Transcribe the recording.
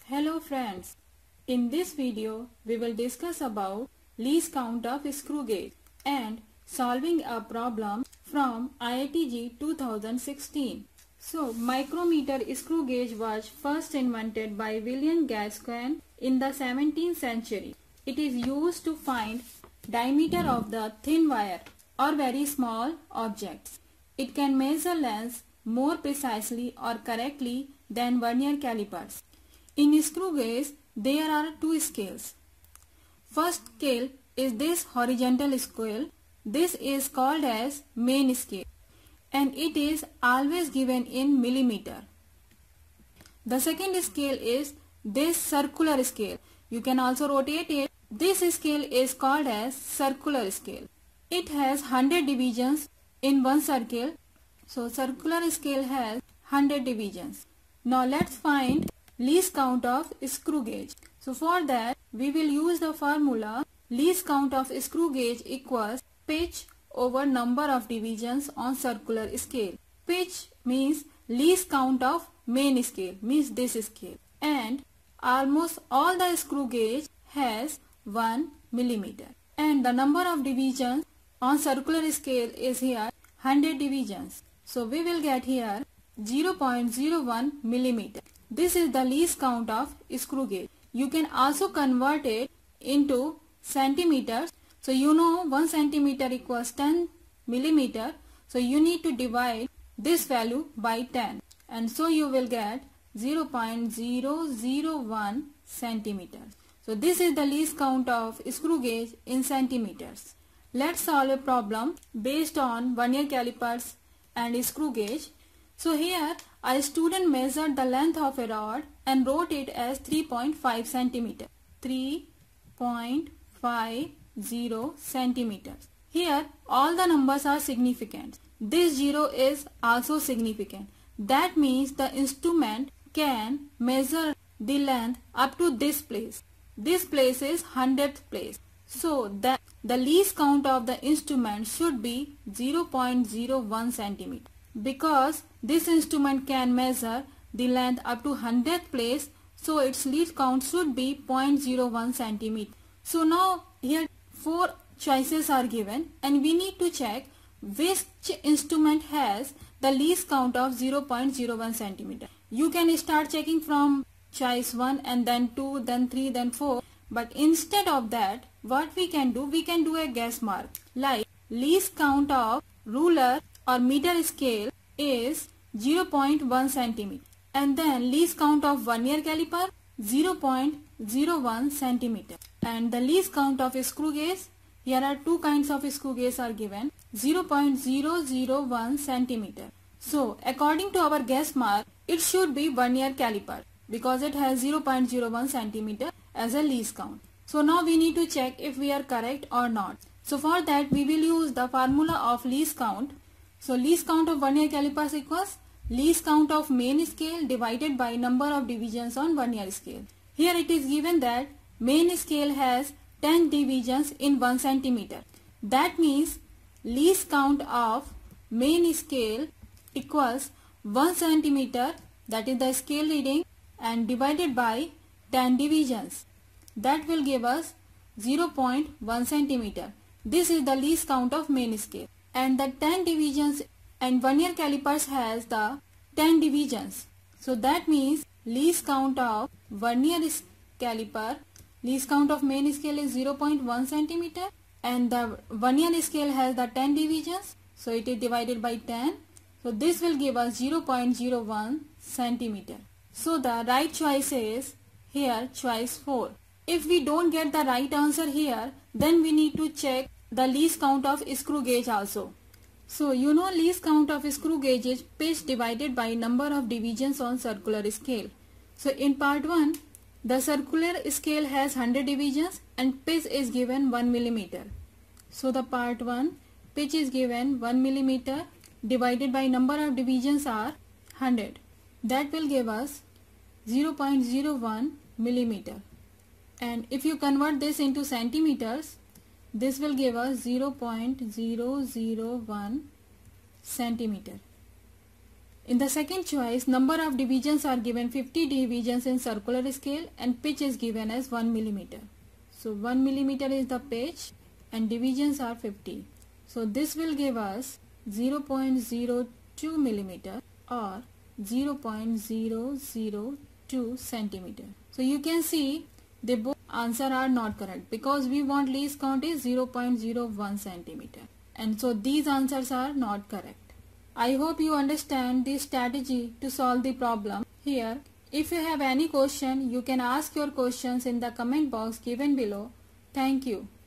Hello friends, in this video we will discuss about least count of screw gauge and solving a problem from IIT-JEE 2016. So micrometer screw gauge was first invented by William Gascoigne in the 17th century. It is used to find diameter of the thin wire or very small objects. It can measure lengths more precisely or correctly than vernier calipers. In screw gauge, there are two scales. First scale is this horizontal scale. This is called as main scale and it is always given in millimeter. The second scale is this circular scale. You can also rotate it. This scale is called as circular scale. It has 100 divisions in one circle. So circular scale has 100 divisions. Now let's find least count of screw gauge. So for that we will use the formula least count of screw gauge equals pitch over number of divisions on circular scale. Pitch means least count of main scale, means this scale, and almost all the screw gauge has 1 millimeter, and the number of divisions on circular scale is here 100 divisions. So we will get here 0.01 millimeter. This is the least count of screw gauge. You can also convert it into centimeters. So you know 1 centimeter equals 10 millimeter. So you need to divide this value by 10. And so you will get 0.001 centimeters. So this is the least count of screw gauge in centimeters. Let's solve a problem based on vernier calipers and screw gauge. So here a student measured the length of a rod and wrote it as 3.5 centimeter. 3.50 centimeters. Here all the numbers are significant. This 0 is also significant. That means the instrument can measure the length up to this place. This place is 100th place. So that the least count of the instrument should be 0.01 centimeter. Because this instrument can measure the length up to 100th place, so its least count should be 0.01 centimeter. So now here 4 choices are given and we need to check which instrument has the least count of 0.01 centimeter. You can start checking from choice 1 and then 2, then 3, then 4. But instead of that, what we can do a guess mark. Like least count of ruler or meter scale is 0.1 centimeter. And then least count of vernier caliper 0.01 centimeter. And the least count of screw gauge, here are two kinds of screw gauge are given, 0.001 centimeter. So according to our guess mark, it should be vernier caliper because it has 0.01 centimeter as a least count. So now we need to check if we are correct or not. So for that we will use the formula of least count. So least count of vernier calipers equals least count of main scale divided by number of divisions on vernier scale. Here it is given that main scale has 10 divisions in 1 centimeter. That means least count of main scale equals 1 centimeter, that is the scale reading, and divided by 10 divisions. That will give us 0.1 centimeter. This is the least count of main scale. And the 10 divisions and vernier calipers has the 10 divisions. So that means least count of vernier caliper, least count of main scale is 0.1 centimeter and the vernier scale has the 10 divisions. So it is divided by 10. So this will give us 0.01 centimeter. So the right choice is here choice 4. If we don't get the right answer here, then we need to check the least count of screw gauge also. So you know least count of screw gauge is pitch divided by number of divisions on circular scale. So in part 1, the circular scale has 100 divisions and pitch is given 1 millimeter. So the part 1, pitch is given 1 millimeter divided by number of divisions are 100. That will give us 0.01 millimeter. And if you convert this into centimeters, this will give us 0.001 centimeter. In the second choice, number of divisions are given 50 divisions in circular scale and pitch is given as 1 millimeter. So 1 millimeter is the pitch and divisions are 50. So this will give us 0.02 millimeter or 0.002 centimeter. So you can see the both answer are not correct because we want least count is 0.01 centimeter. And so these answers are not correct. I hope you understand this strategy to solve the problem. Here, if you have any question, you can ask your questions in the comment box given below. Thank you.